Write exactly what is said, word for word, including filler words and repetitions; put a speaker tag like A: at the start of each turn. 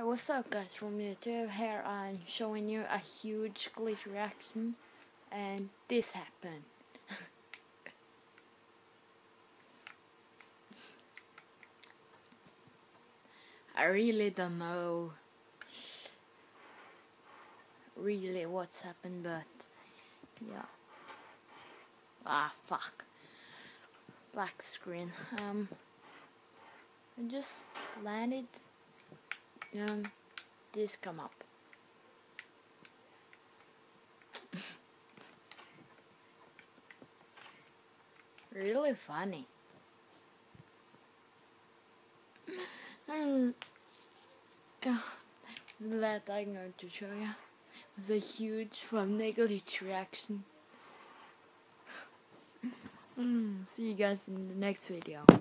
A: Hi, what's up guys, from YouTube here. I'm showing you a huge glitch reaction, and this happened. I really don't know really what's happened, but yeah. Ah, fuck. Black screen. Um, I just landed, and this come up. Really funny. Mm. Yeah, that I'm going to show you was a huge funny glitch reaction. Mm, see you guys in the next video.